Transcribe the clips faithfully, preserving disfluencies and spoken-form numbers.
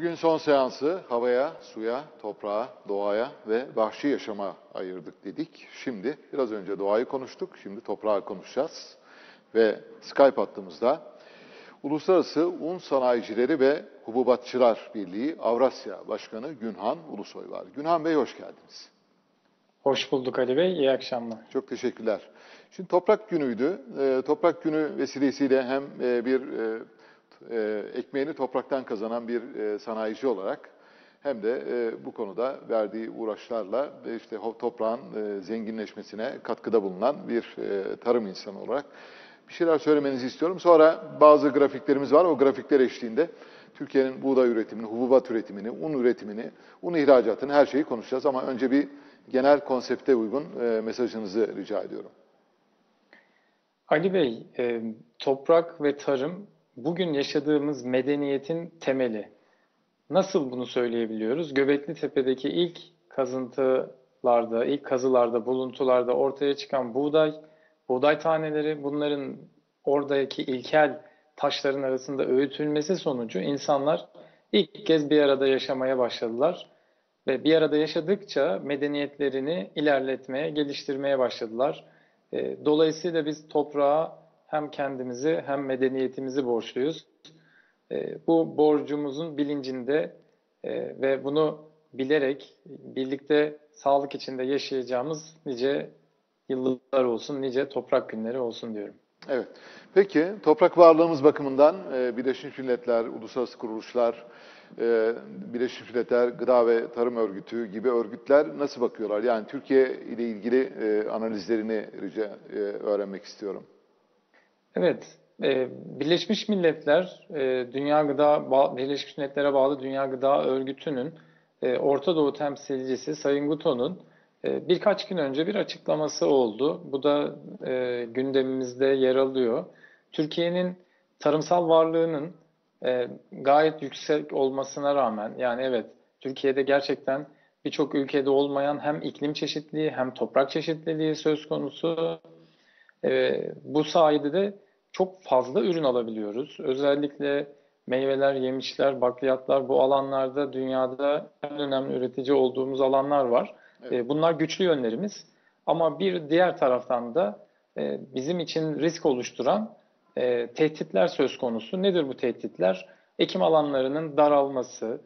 Bugün son seansı havaya, suya, toprağa, doğaya ve vahşi yaşama ayırdık dedik. Şimdi biraz önce doğayı konuştuk, şimdi toprağı konuşacağız. Ve Skype hattımızda Uluslararası Un Sanayicileri ve Hububatçılar Birliği Avrasya Başkanı Günhan Ulusoy var. Günhan Bey hoş geldiniz. Hoş bulduk Ali Bey, iyi akşamlar. Çok teşekkürler. Şimdi Toprak Günü'ydü. E, Toprak Günü vesilesiyle hem e, bir e, e, ekmeğini topraktan kazanan bir e, sanayici olarak hem de e, bu konuda verdiği uğraşlarla ve işte toprağın e, zenginleşmesine katkıda bulunan bir e, tarım insanı olarak bir şeyler söylemenizi istiyorum. Sonra bazı grafiklerimiz var. O grafikler eşliğinde Türkiye'nin buğday üretimini, hububat üretimini, un üretimini, un ihracatını her şeyi konuşacağız. Ama önce bir genel konsepte uygun e, mesajınızı rica ediyorum. Ali Bey, e, toprak ve tarım bugün yaşadığımız medeniyetin temeli. Nasıl bunu söyleyebiliyoruz? Göbekli Tepe'deki ilk kazıntılarda, ilk kazılarda, buluntularda ortaya çıkan buğday, buğday taneleri, bunların oradaki ilkel taşların arasında öğütülmesi sonucu insanlar ilk kez bir arada yaşamaya başladılar. Ve bir arada yaşadıkça medeniyetlerini ilerletmeye, geliştirmeye başladılar. Dolayısıyla biz toprağa hem kendimizi hem medeniyetimizi borçluyuz. Bu borcumuzun bilincinde ve bunu bilerek birlikte sağlık içinde yaşayacağımız nice yıllar olsun, nice toprak günleri olsun diyorum. Evet. Peki toprak varlığımız bakımından Birleşmiş Milletler, uluslararası kuruluşlar, Birleşmiş Milletler Gıda ve Tarım Örgütü gibi örgütler nasıl bakıyorlar? Yani Türkiye ile ilgili analizlerini rica öğrenmek istiyorum. Evet, Birleşmiş Milletler, Dünya Gıda, Birleşmiş Milletler'e bağlı Dünya Gıda Örgütü'nün Orta Doğu temsilcisi Sayın Guto'nun birkaç gün önce bir açıklaması oldu. Bu da gündemimizde yer alıyor. Türkiye'nin tarımsal varlığının gayet yüksek olmasına rağmen, yani evet, Türkiye'de gerçekten birçok ülkede olmayan hem iklim çeşitliliği hem toprak çeşitliliği söz konusu. Bu sayede de çok fazla ürün alabiliyoruz. Özellikle meyveler, yemişler, bakliyatlar, bu alanlarda dünyada en önemli üretici olduğumuz alanlar var. Evet. Bunlar güçlü yönlerimiz. Ama bir diğer taraftan da bizim için risk oluşturan tehditler söz konusu. Nedir bu tehditler? Ekim alanlarının daralması,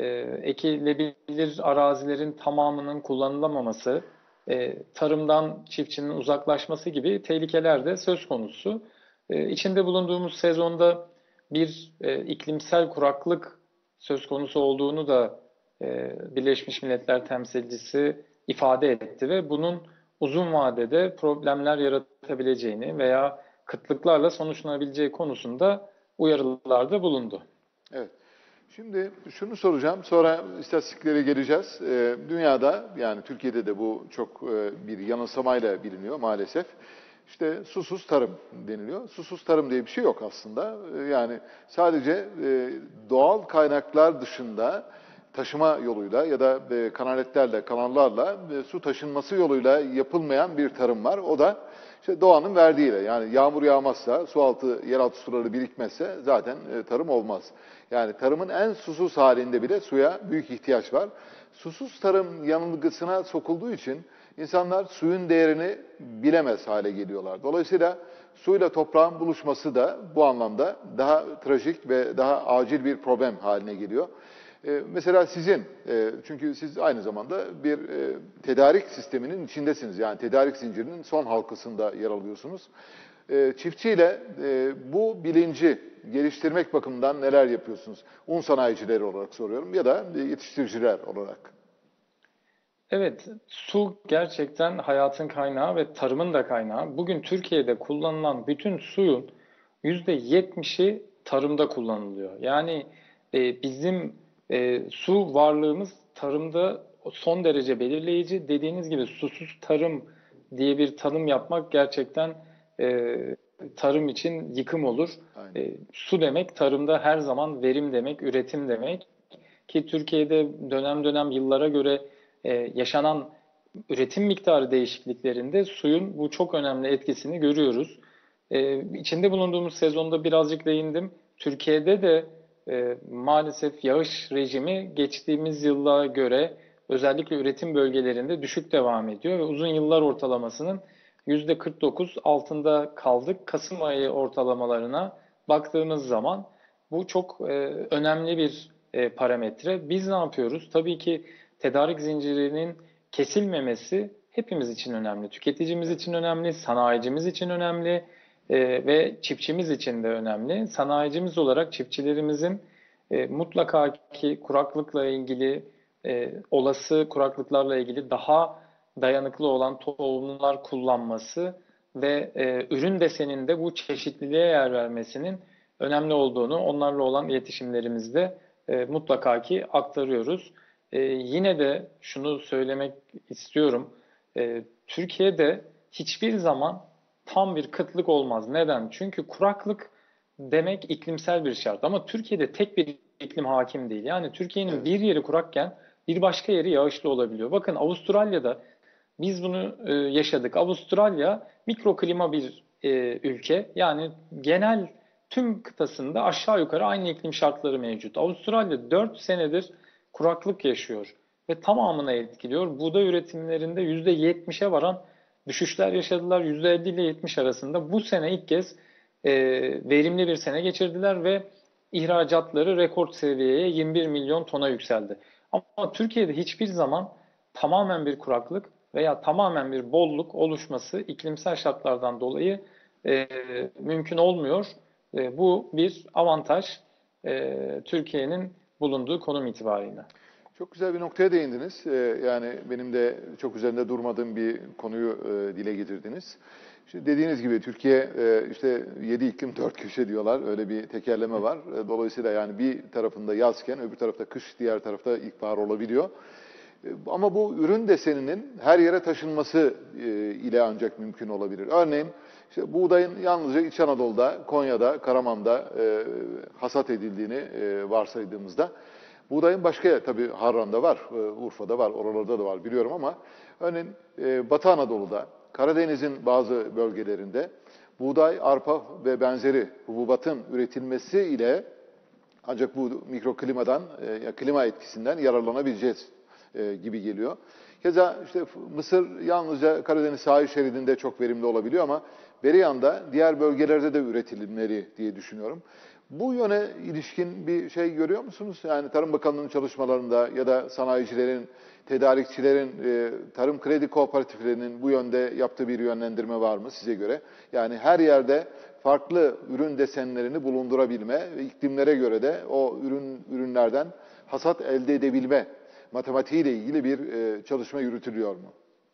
ekilebilir arazilerin tamamının kullanılamaması, tarımdan çiftçinin uzaklaşması gibi tehlikeler de söz konusu. İçinde bulunduğumuz sezonda bir iklimsel kuraklık söz konusu olduğunu da Birleşmiş Milletler temsilcisi ifade etti ve bunun uzun vadede problemler yaratabileceğini veya kıtlıklarla sonuçlanabileceği konusunda uyarılarda bulundu. Evet. Şimdi şunu soracağım, sonra istatistiklere geleceğiz. Ee, dünyada, yani Türkiye'de de bu çok e, bir yanılsamayla biliniyor maalesef. İşte susuz tarım deniliyor. Susuz tarım diye bir şey yok aslında. Ee, yani sadece e, doğal kaynaklar dışında taşıma yoluyla ya da e, kanaletlerle, kanallarla e, su taşınması yoluyla yapılmayan bir tarım var. O da işte doğanın verdiğiyle, yani yağmur yağmazsa, sualtı, yeraltı suları birikmezse zaten e, tarım olmaz. Yani tarımın en susuz halinde bile suya büyük ihtiyaç var. Susuz tarım yanılgısına sokulduğu için insanlar suyun değerini bilemez hale geliyorlar. Dolayısıyla suyla toprağın buluşması da bu anlamda daha trajik ve daha acil bir problem haline geliyor. Ee, mesela sizin, e, çünkü siz aynı zamanda bir e, tedarik sisteminin içindesiniz. Yani tedarik zincirinin son halkasında yer alıyorsunuz. E, çiftçiyle e, bu bilinci geliştirmek bakımından neler yapıyorsunuz? Un sanayicileri olarak soruyorum ya da yetiştiriciler olarak. Evet, su gerçekten hayatın kaynağı ve tarımın da kaynağı. Bugün Türkiye'de kullanılan bütün suyun yüzde yetmişi tarımda kullanılıyor. Yani e, bizim e, su varlığımız tarımda son derece belirleyici. Dediğiniz gibi susuz tarım diye bir tanım yapmak gerçekten e, tarım için yıkım olur. E, su demek tarımda her zaman verim demek, üretim demek. Ki Türkiye'de dönem dönem yıllara göre e, yaşanan üretim miktarı değişikliklerinde suyun bu çok önemli etkisini görüyoruz. E, içinde bulunduğumuz sezonda birazcık değindim. Türkiye'de de e, maalesef yağış rejimi geçtiğimiz yıla göre özellikle üretim bölgelerinde düşük devam ediyor ve uzun yıllar ortalamasının yüzde kırk dokuz altında kaldık. Kasım ayı ortalamalarına baktığımız zaman bu çok e, önemli bir e, parametre. Biz ne yapıyoruz? Tabii ki tedarik zincirinin kesilmemesi hepimiz için önemli. Tüketicimiz için önemli, sanayicimiz için önemli e, ve çiftçimiz için de önemli. Sanayicimiz olarak çiftçilerimizin e, mutlaka ki kuraklıkla ilgili, e, olası kuraklıklarla ilgili daha dayanıklı olan tohumlar kullanması ve e, ürün deseninde bu çeşitliliğe yer vermesinin önemli olduğunu onlarla olan iletişimlerimizde e, mutlaka ki aktarıyoruz. E, yine de şunu söylemek istiyorum. E, Türkiye'de hiçbir zaman tam bir kıtlık olmaz. Neden? Çünkü kuraklık demek iklimsel bir şart. Ama Türkiye'de tek bir iklim hakim değil. Yani Türkiye'nin Evet. bir yeri kurakken bir başka yeri yağışlı olabiliyor. Bakın Avustralya'da biz bunu e, yaşadık. Avustralya mikroklima bir e, ülke. Yani genel tüm kıtasında aşağı yukarı aynı iklim şartları mevcut. Avustralya dört senedir kuraklık yaşıyor ve tamamını etkiliyor. Buğday üretimlerinde yüzde yetmişe varan düşüşler yaşadılar. yüzde elli ile yetmiş arasında. Bu sene ilk kez e, verimli bir sene geçirdiler ve ihracatları rekor seviyeye yirmi bir milyon tona yükseldi. Ama Türkiye'de hiçbir zaman tamamen bir kuraklık veya tamamen bir bolluk oluşması iklimsel şartlardan dolayı e, mümkün olmuyor. E, bu bir avantaj e, Türkiye'nin bulunduğu konum itibariyle. Çok güzel bir noktaya değindiniz. Ee, yani benim de çok üzerinde durmadığım bir konuyu e, dile getirdiniz. Şimdi dediğiniz gibi Türkiye e, işte yedi iklim dört köşe diyorlar. Öyle bir tekerleme var. E, Dolayısıyla yani bir tarafında yazken öbür tarafta kış, diğer tarafta ilkbahar olabiliyor. E, Ama bu ürün deseninin her yere taşınması e, ile ancak mümkün olabilir. Örneğin işte buğdayın yalnızca İç Anadolu'da, Konya'da, Karaman'da e, hasat edildiğini e, varsaydığımızda buğdayın başka tabii Harran'da var, e, Urfa'da var, oralarda da var biliyorum ama örneğin e, Batı Anadolu'da, Karadeniz'in bazı bölgelerinde buğday, arpa ve benzeri hububatın üretilmesi ile ancak bu mikroklimadan, e, ya klima etkisinden yararlanabileceğiz e, gibi geliyor. Keza işte Mısır yalnızca Karadeniz sahil şeridinde çok verimli olabiliyor ama beri yanda diğer bölgelerde de üretilmeli diye düşünüyorum. Bu yöne ilişkin bir şey görüyor musunuz? Yani Tarım Bakanlığı'nın çalışmalarında ya da sanayicilerin, tedarikçilerin, e, tarım kredi kooperatiflerinin bu yönde yaptığı bir yönlendirme var mı size göre? Yani her yerde farklı ürün desenlerini bulundurabilme ve iklimlere göre de o ürün ürünlerden hasat elde edebilme matematiğiyle ilgili bir e, çalışma yürütülüyor mu?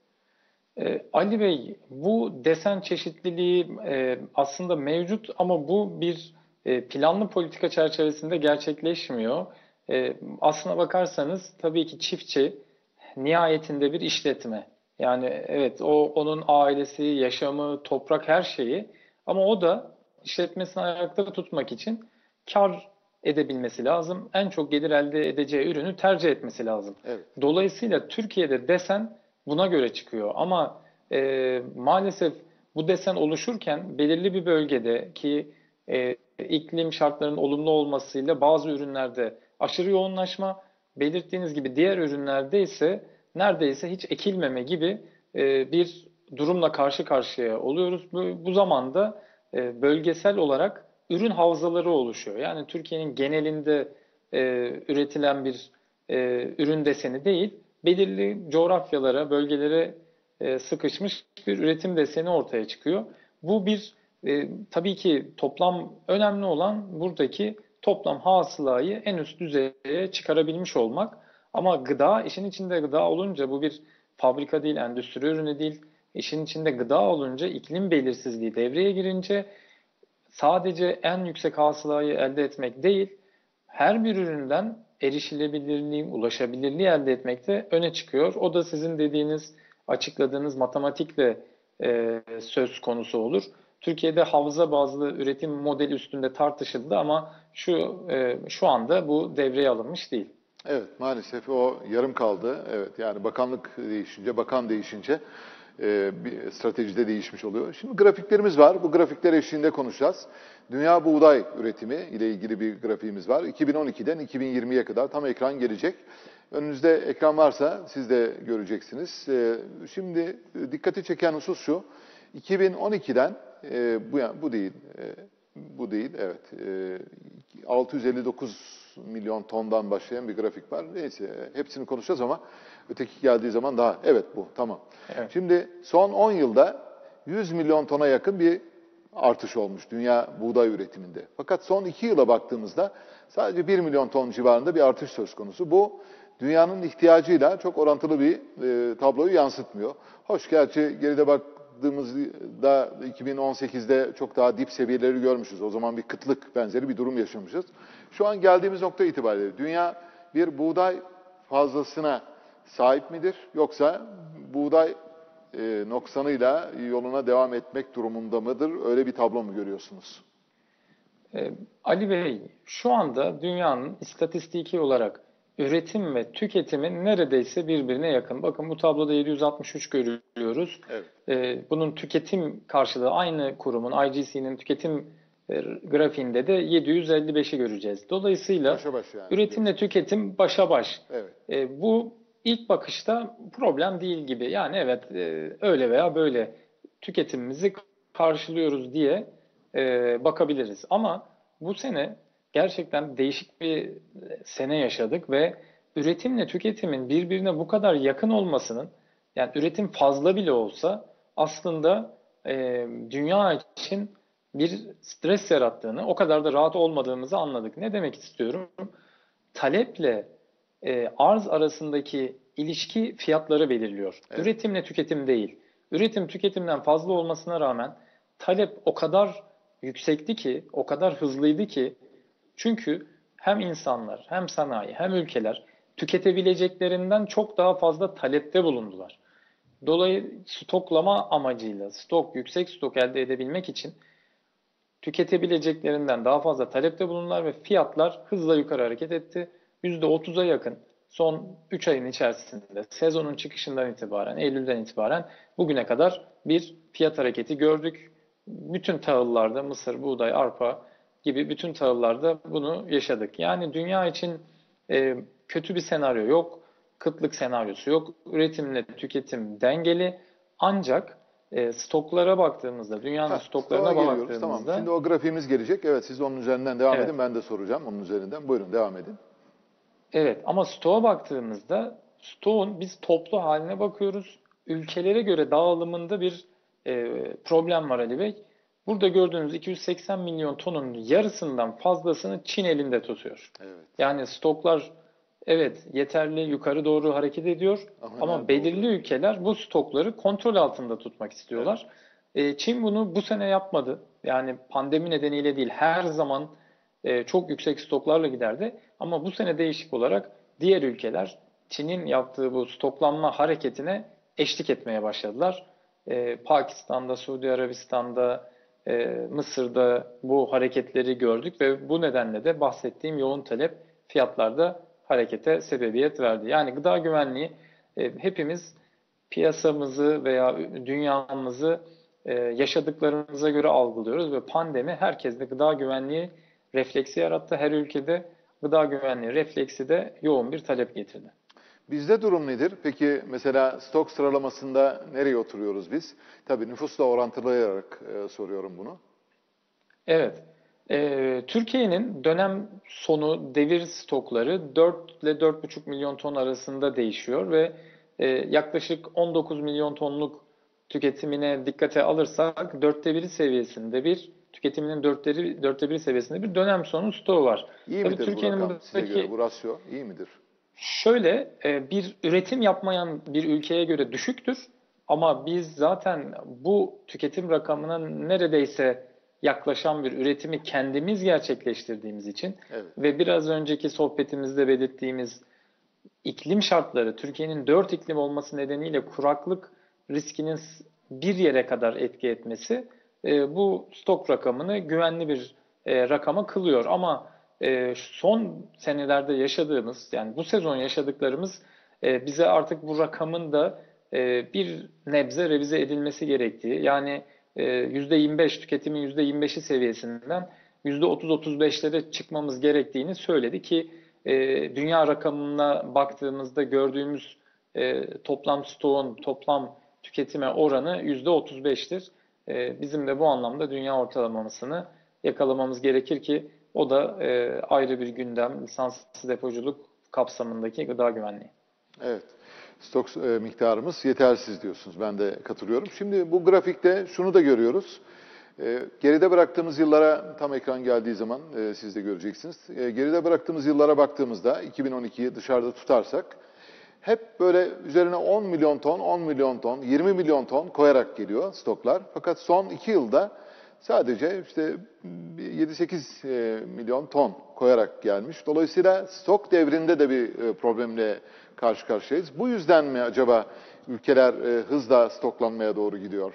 E, Ali Bey, bu desen çeşitliliği e, aslında mevcut ama bu bir e, planlı politika çerçevesinde gerçekleşmiyor. E, aslına bakarsanız tabii ki çiftçi nihayetinde bir işletme. Yani evet o onun ailesi, yaşamı, toprak her şeyi ama o da işletmesini ayakta tutmak için kar edebilmesi lazım. En çok gelir elde edeceği ürünü tercih etmesi lazım. Evet. Dolayısıyla Türkiye'de desen buna göre çıkıyor. Ama e, maalesef bu desen oluşurken belirli bir bölgede ki e, iklim şartlarının olumlu olmasıyla bazı ürünlerde aşırı yoğunlaşma, belirttiğiniz gibi diğer ürünlerde ise neredeyse hiç ekilmeme gibi e, bir durumla karşı karşıya oluyoruz. Bu, bu zamanda e, bölgesel olarak ürün havzaları oluşuyor. Yani Türkiye'nin genelinde e, üretilen bir e, ürün deseni değil, belirli coğrafyalara, bölgelere e, sıkışmış bir üretim deseni ortaya çıkıyor. Bu bir e, tabii ki toplam önemli olan buradaki toplam hasılayı en üst düzeye çıkarabilmiş olmak. Ama gıda, işin içinde gıda olunca bu bir fabrika değil, endüstri ürünü değil. İşin içinde gıda olunca iklim belirsizliği devreye girince sadece en yüksek hasılayı elde etmek değil, her bir üründen erişilebilirliği, ulaşabilirliği elde etmek de öne çıkıyor. O da sizin dediğiniz, açıkladığınız matematikle e, söz konusu olur. Türkiye'de havza bazlı üretim modeli üstünde tartışıldı ama şu e, şu anda bu devreye alınmış değil. Evet, maalesef o yarım kaldı. Evet, yani bakanlık değişince, bakan değişince e, bir stratejide değişmiş oluyor. Şimdi grafiklerimiz var. Bu grafikler eşliğinde konuşacağız. Dünya buğday üretimi ile ilgili bir grafiğimiz var. iki bin on ikiden iki bin yirmiye kadar tam ekran gelecek. Önünüzde ekran varsa siz de göreceksiniz. E, şimdi dikkati çeken husus şu. iki bin on ikiden e, bu bu değil. E, bu değil. Evet. E, altı yüz elli dokuz milyon tondan başlayan bir grafik var. Neyse hepsini konuşacağız ama öteki geldiği zaman daha. Evet bu. Tamam. Evet. Şimdi son on yılda yüz milyon tona yakın bir artış olmuş dünya buğday üretiminde. Fakat son iki yıla baktığımızda sadece bir milyon ton civarında bir artış söz konusu. Bu dünyanın ihtiyacıyla çok orantılı bir e, tabloyu yansıtmıyor. Hoş gerçi geride baktığımızda iki bin on sekizde çok daha dip seviyeleri görmüşüz. O zaman bir kıtlık benzeri bir durum yaşamışız. Şu an geldiğimiz nokta itibariyle dünya bir buğday fazlasına sahip midir? Yoksa buğday e, noksanıyla yoluna devam etmek durumunda mıdır? Öyle bir tablo mu görüyorsunuz? Ee, Ali Bey, şu anda dünyanın istatistiki olarak üretim ve tüketimi neredeyse birbirine yakın. Bakın bu tabloda yedi yüz altmış üç görüyoruz. Evet. Ee, bunun tüketim karşılığı aynı kurumun I G C'nin tüketim e, grafiğinde de yedi yüz elli beşi göreceğiz. Dolayısıyla Başa baş yani. üretimle tüketim başa baş. Evet. E, bu ilk bakışta problem değil gibi. Yani evet e, öyle veya böyle tüketimimizi karşılıyoruz diye e, bakabiliriz. Ama bu sene gerçekten değişik bir sene yaşadık ve üretimle tüketimin birbirine bu kadar yakın olmasının, yani üretim fazla bile olsa aslında e, dünya için bir stres yarattığını, o kadar da rahat olmadığımızı anladık. Ne demek istiyorum? Taleple e, arz arasındaki ilişki fiyatları belirliyor. Evet. Üretimle tüketim değil. Üretim tüketimden fazla olmasına rağmen talep o kadar yüksekti ki, o kadar hızlıydı ki, çünkü hem insanlar, hem sanayi, hem ülkeler tüketebileceklerinden çok daha fazla talepte bulundular. Dolayısıyla stoklama amacıyla, stok, yüksek stok elde edebilmek için tüketebileceklerinden daha fazla talepte bulundular ve fiyatlar hızla yukarı hareket etti. yüzde otuza yakın son üç ayın içerisinde sezonun çıkışından itibaren, Eylül'den itibaren bugüne kadar bir fiyat hareketi gördük. Bütün tahıllarda mısır, buğday, arpa gibi bütün tahıllarda bunu yaşadık. Yani dünya için e, kötü bir senaryo yok, kıtlık senaryosu yok. Üretimle tüketim dengeli, ancak e, stoklara baktığımızda, dünyanın Ha, stoklarına stoğa geliyoruz. baktığımızda... Tamam. Şimdi o grafiğimiz gelecek. Evet, siz onun üzerinden devam Evet. edin. Ben de soracağım onun üzerinden. Buyurun devam edin. Evet, ama stoğa baktığımızda stoğun biz toplu haline bakıyoruz. Ülkelere göre dağılımında bir e, problem var Ali Bey. Burada gördüğünüz iki yüz seksen milyon tonun yarısından fazlasını Çin elinde tutuyor. Evet. Yani stoklar evet yeterli yukarı doğru hareket ediyor Ama ama nerede belirli oluyor? ülkeler bu stokları kontrol altında tutmak istiyorlar. E, Çin bunu bu sene yapmadı. Yani pandemi nedeniyle değil, her zaman e, çok yüksek stoklarla giderdi. Ama bu sene değişik olarak diğer ülkeler Çin'in yaptığı bu stoklanma hareketine eşlik etmeye başladılar. E, Pakistan'da, Suudi Arabistan'da, e, Mısır'da bu hareketleri gördük ve bu nedenle de bahsettiğim yoğun talep fiyatlarda harekete sebebiyet verdi. Yani gıda güvenliği e, hepimiz piyasamızı veya dünyamızı e, yaşadıklarımıza göre algılıyoruz ve pandemi herkeste gıda güvenliği refleksi yarattı. Her ülkede gıda güvenliği refleksi de yoğun bir talep getirdi. Bizde durum nedir? Peki mesela stok sıralamasında nereye oturuyoruz biz? Tabii nüfusla orantılayarak e, soruyorum bunu. Evet. Ee, Türkiye'nin dönem sonu devir stokları dört ile dört buçuk milyon ton arasında değişiyor ve e, yaklaşık on dokuz milyon tonluk tüketimine dikkate alırsak dörtte biri seviyesinde bir tüketiminin dörtte, dörtte biri seviyesinde bir dönem sonu stoğu var. İyi Tabii midir bu Türkiye'nin rakam size buradaki göre? Bu rasyo iyi midir? Şöyle e, bir üretim yapmayan bir ülkeye göre düşüktür ama biz zaten bu tüketim rakamına neredeyse yaklaşan bir üretimi kendimiz gerçekleştirdiğimiz için Evet. ve biraz önceki sohbetimizde belirttiğimiz iklim şartları, Türkiye'nin dört iklim olması nedeniyle kuraklık riskinin bir yere kadar etki etmesi e, bu stok rakamını güvenli bir e, rakama kılıyor. Ama e, son senelerde yaşadığımız, yani bu sezon yaşadıklarımız e, bize artık bu rakamın da e, bir nebze revize edilmesi gerektiği, yani e, yüzde yirmi beş tüketimin yüzde yirmi beşi seviyesinden yüzde otuz otuz beşlere çıkmamız gerektiğini söyledi ki e, dünya rakamına baktığımızda gördüğümüz e, toplam stoğun toplam tüketime oranı yüzde otuz beştir. E, bizim de bu anlamda dünya ortalamasını yakalamamız gerekir ki o da e, ayrı bir gündem, lisanslı depoculuk kapsamındaki gıda güvenliği. Evet. Stok e, miktarımız yetersiz diyorsunuz. Ben de katılıyorum. Şimdi bu grafikte şunu da görüyoruz. E, geride bıraktığımız yıllara, tam ekran geldiği zaman e, siz de göreceksiniz. E, geride bıraktığımız yıllara baktığımızda iki bin on ikiyi dışarıda tutarsak hep böyle üzerine on milyon ton, on milyon ton, yirmi milyon ton koyarak geliyor stoklar. Fakat son iki yılda sadece işte yedi sekiz milyon ton koyarak gelmiş. Dolayısıyla stok devrinde de bir problemle karşı karşıyayız. Bu yüzden mi acaba ülkeler hızla stoklanmaya doğru gidiyor?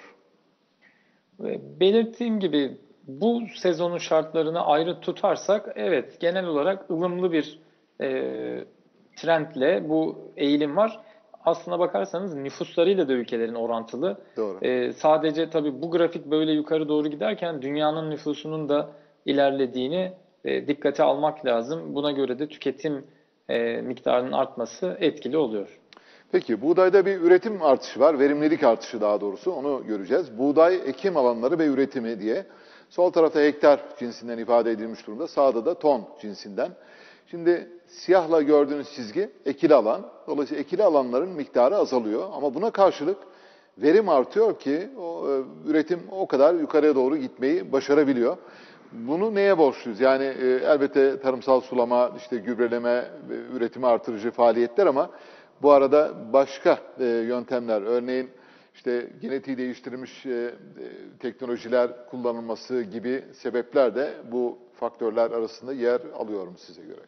Belirttiğim gibi bu sezonun şartlarını ayrı tutarsak evet genel olarak ılımlı bir e, trendle bu eğilim var. Aslına bakarsanız nüfuslarıyla da ülkelerin orantılı. Doğru. Ee, sadece tabii bu grafik böyle yukarı doğru giderken dünyanın nüfusunun da ilerlediğini e, dikkate almak lazım. Buna göre de tüketim e, miktarının artması etkili oluyor. Peki buğdayda bir üretim artışı var, verimlilik artışı daha doğrusu onu göreceğiz. Buğday ekim alanları ve üretimi diye. Sol tarafta hektar cinsinden ifade edilmiş durumda, sağda da ton cinsinden. Şimdi siyahla gördüğünüz çizgi ekili alan. Dolayısıyla ekili alanların miktarı azalıyor ama buna karşılık verim artıyor ki o, e, üretim o kadar yukarıya doğru gitmeyi başarabiliyor. Bunu neye borçluyuz? Yani e, elbette tarımsal sulama, işte gübreleme, e, üretimi artırıcı faaliyetler ama bu arada başka e, yöntemler, örneğin işte genetiği değiştirilmiş e, e, teknolojiler kullanılması gibi sebepler de bu faktörler arasında yer alıyor mu size göre?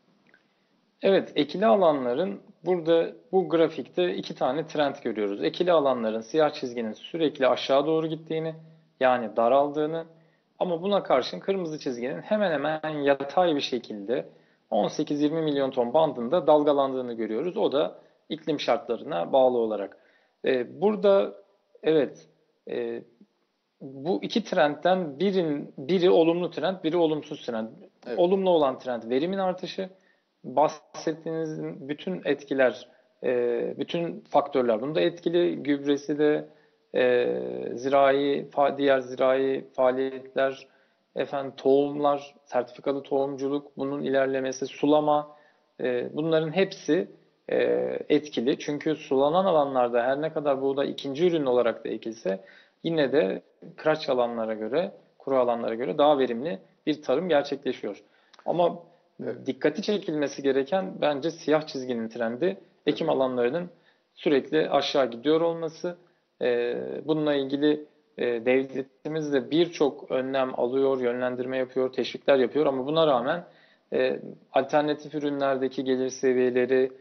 Evet, ekili alanların burada bu grafikte iki tane trend görüyoruz. Ekili alanların siyah çizginin sürekli aşağı doğru gittiğini, yani daraldığını, ama buna karşın kırmızı çizginin hemen hemen yatay bir şekilde on sekiz yirmi milyon ton bandında dalgalandığını görüyoruz. O da iklim şartlarına bağlı olarak. Ee, burada evet e, bu iki trendten birin, biri olumlu trend, biri olumsuz trend. Evet. Olumlu olan trend verimin artışı. Bahsettiğiniz bütün etkiler, e, bütün faktörler bunda etkili. Gübresi de, e, zirai, diğer zirai faaliyetler, efendim tohumlar, sertifikalı tohumculuk, bunun ilerlemesi, sulama, e, bunların hepsi e, etkili. Çünkü sulanan alanlarda her ne kadar buğday ikinci ürün olarak da ekilse yine de kıraç alanlara göre, kuru alanlara göre daha verimli bir tarım gerçekleşiyor. Ama Evet. dikkati çekilmesi gereken bence siyah çizginin trendi, ekim alanlarının sürekli aşağı gidiyor olması. Bununla ilgili devletimiz de birçok önlem alıyor, yönlendirme yapıyor, teşvikler yapıyor ama buna rağmen alternatif ürünlerdeki gelir seviyeleri,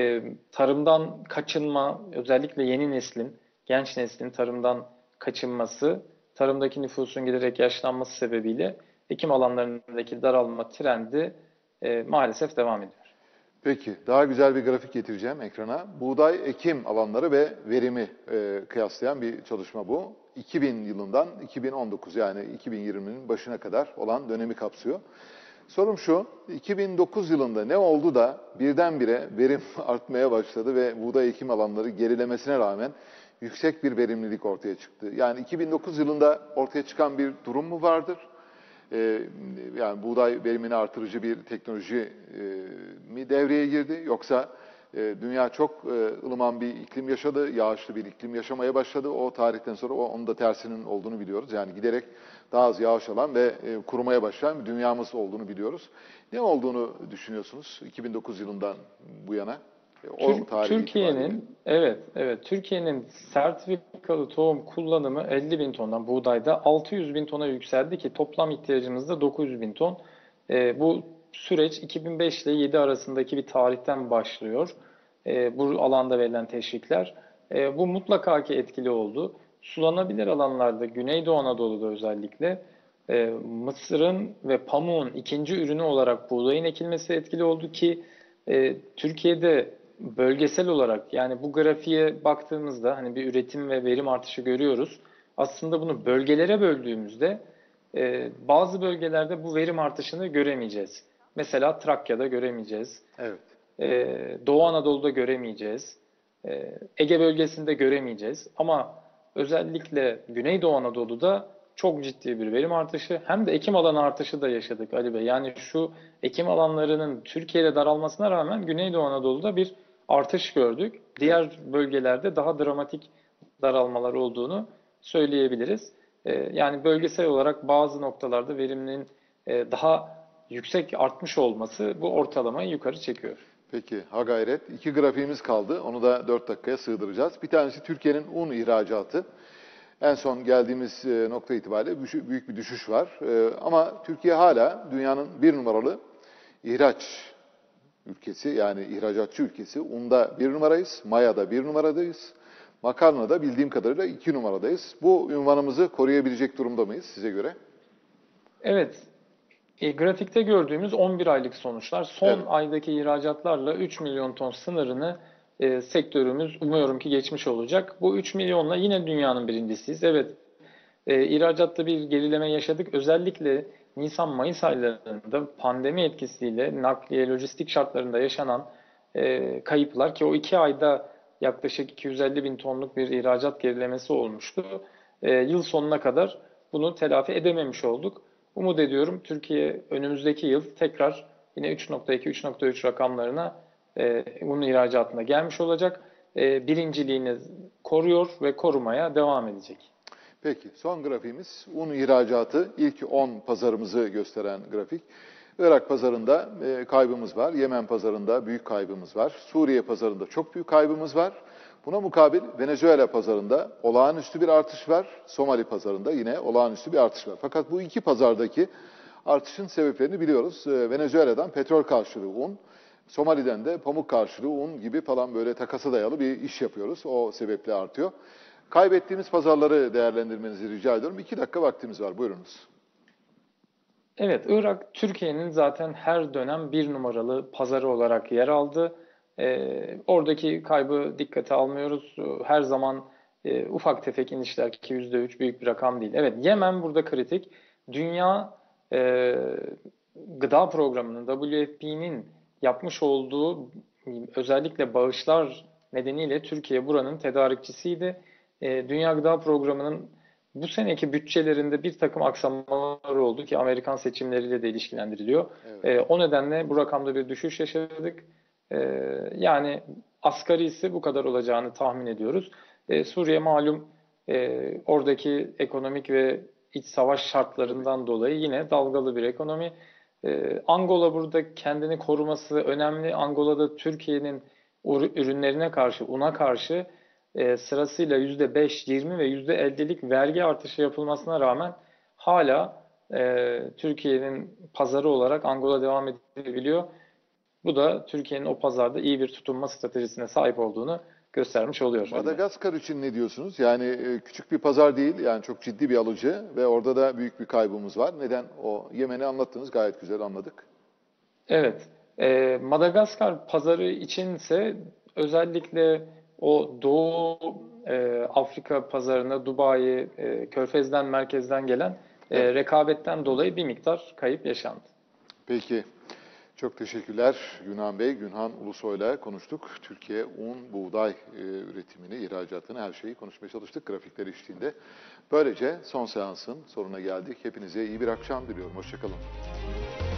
tarımdan kaçınma, özellikle yeni neslin, genç neslin tarımdan kaçınması, tarımdaki nüfusun giderek yaşlanması sebebiyle ekim alanlarındaki daralma trendi e, maalesef devam ediyor. Peki, daha güzel bir grafik getireceğim ekrana. Buğday ekim alanları ve verimi e, kıyaslayan bir çalışma bu. iki bin yılından iki bin on dokuz, yani iki bin yirminin başına kadar olan dönemi kapsıyor. Sorum şu, iki bin dokuz yılında ne oldu da birdenbire verim artmaya başladı ve buğday ekim alanları gerilemesine rağmen yüksek bir verimlilik ortaya çıktı? Yani iki bin dokuz yılında ortaya çıkan bir durum mu vardır? Ee, yani buğday verimini artırıcı bir teknoloji e, mi devreye girdi? Yoksa e, dünya çok e, ılıman bir iklim yaşadı, yağışlı bir iklim yaşamaya başladı. O tarihten sonra o, onun da tersinin olduğunu biliyoruz. Yani giderek daha az yağış alan ve e, kurumaya başlayan bir dünyamız olduğunu biliyoruz. Ne olduğunu düşünüyorsunuz iki bin dokuz yılından bu yana? O tarih Türkiye'nin evet evet Türkiye'nin sertifikalı tohum kullanımı elli bin tondan buğdayda altı yüz bin tona yükseldi ki toplam ihtiyacımız da dokuz yüz bin ton. E, bu süreç iki bin beş ile yedi arasındaki bir tarihten başlıyor. E, bu alanda verilen teşvikler. E, bu mutlaka ki etkili oldu. Sulanabilir alanlarda Güneydoğu Anadolu'da özellikle e, mısırın ve pamuğun ikinci ürünü olarak buğdayın ekilmesi etkili oldu ki e, Türkiye'de bölgesel olarak, yani bu grafiğe baktığımızda hani bir üretim ve verim artışı görüyoruz. Aslında bunu bölgelere böldüğümüzde e, bazı bölgelerde bu verim artışını göremeyeceğiz. Mesela Trakya'da göremeyeceğiz. Evet. Ee, Doğu Anadolu'da göremeyeceğiz. Ee, Ege bölgesinde göremeyeceğiz. Ama özellikle Güneydoğu Anadolu'da çok ciddi bir verim artışı hem de ekim alanı artışı da yaşadık Ali Bey. Yani şu ekim alanlarının Türkiye'de daralmasına rağmen Güneydoğu Anadolu'da bir artış gördük. Evet. Diğer bölgelerde daha dramatik daralmalar olduğunu söyleyebiliriz. Ee, yani bölgesel olarak bazı noktalarda veriminin e, daha yüksek artmış olması bu ortalamayı yukarı çekiyor. Peki, ha gayret. İki grafiğimiz kaldı. Onu da dört dakikaya sığdıracağız. Bir tanesi Türkiye'nin un ihracatı. En son geldiğimiz e, nokta itibariyle büyük bir düşüş var. E, Ama Türkiye hala dünyanın bir numaralı ihraç ülkesi, yani ihracatçı ülkesi. Unda bir numarayız, mayada bir numaradayız. Makarnada bildiğim kadarıyla iki numaradayız. Bu ünvanımızı koruyabilecek durumda mıyız size göre? Evet, e, grafikte gördüğümüz on bir aylık sonuçlar. Son Evet. aydaki ihracatlarla üç milyon ton sınırını e, sektörümüz umuyorum ki geçmiş olacak. Bu üç milyonla yine dünyanın birincisiyiz. Evet, e, ihracatta bir gerileme yaşadık. Özellikle Nisan-Mayıs aylarında pandemi etkisiyle nakliye, lojistik şartlarında yaşanan e, kayıplar ki o iki ayda yaklaşık iki yüz elli bin tonluk bir ihracat gerilemesi olmuştu. E, yıl sonuna kadar bunu telafi edememiş olduk. Umut ediyorum Türkiye önümüzdeki yıl tekrar yine üç nokta iki üç nokta üç rakamlarına e, un ihracatına gelmiş olacak. E, birinciliğini koruyor ve korumaya devam edecek. Peki, son grafiğimiz un ihracatı. İlk on pazarımızı gösteren grafik. Irak pazarında e, kaybımız var. Yemen pazarında büyük kaybımız var. Suriye pazarında çok büyük kaybımız var. Buna mukabil Venezuela pazarında olağanüstü bir artış var. Somali pazarında yine olağanüstü bir artış var. Fakat bu iki pazardaki artışın sebeplerini biliyoruz. E, Venezuela'dan petrol karşılığı un, Somali'den de pamuk karşılığı un gibi falan böyle takasa dayalı bir iş yapıyoruz. O sebeple artıyor. Kaybettiğimiz pazarları değerlendirmenizi rica ediyorum. İki dakika vaktimiz var. Buyurunuz. Evet, Irak Türkiye'nin zaten her dönem bir numaralı pazarı olarak yer aldı. Ee, oradaki kaybı dikkate almıyoruz. Her zaman e, ufak tefek inişler ki yüzde üç büyük bir rakam değil. Evet, Yemen burada kritik. Dünya e, Gıda Programı'nın W F P'nin yapmış olduğu özellikle bağışlar nedeniyle Türkiye buranın tedarikçisiydi. E, Dünya Gıda Programı'nın bu seneki bütçelerinde bir takım aksamalar oldu ki Amerikan seçimleriyle de ilişkilendiriliyor. Evet. E, o nedenle bu rakamda bir düşüş yaşadık. E, yani asgarisi bu kadar olacağını tahmin ediyoruz. E, Suriye malum e, oradaki ekonomik ve iç savaş şartlarından dolayı yine dalgalı bir ekonomi. E, Angola burada kendini koruması önemli. Angola'da Türkiye'nin ürünlerine karşı, una karşı e, sırasıyla yüzde beş, yirmi ve yüzde ellilik vergi artışı yapılmasına rağmen hala e, Türkiye'nin pazarı olarak Angola devam edebiliyor. Bu da Türkiye'nin o pazarda iyi bir tutunma stratejisine sahip olduğunu göstermiş oluyor. Madagaskar için ne diyorsunuz? Yani e, küçük bir pazar değil, yani çok ciddi bir alıcı ve orada da büyük bir kaybımız var. Neden? O Yemen'i anlattınız, gayet güzel anladık. Evet, e, Madagaskar pazarı içinse özellikle o Doğu e, Afrika pazarına Dubai, e, Körfez'den, merkezden gelen e, Evet. rekabetten dolayı bir miktar kayıp yaşandı. Peki, çok teşekkürler Günhan Bey. Günhan Ulusoy'la konuştuk. Türkiye un, buğday e, üretimini, ihracatını, her şeyi konuşmaya çalıştık grafikler eşliğinde. Böylece son seansın sonuna geldik. Hepinize iyi bir akşam diliyorum. Hoşçakalın.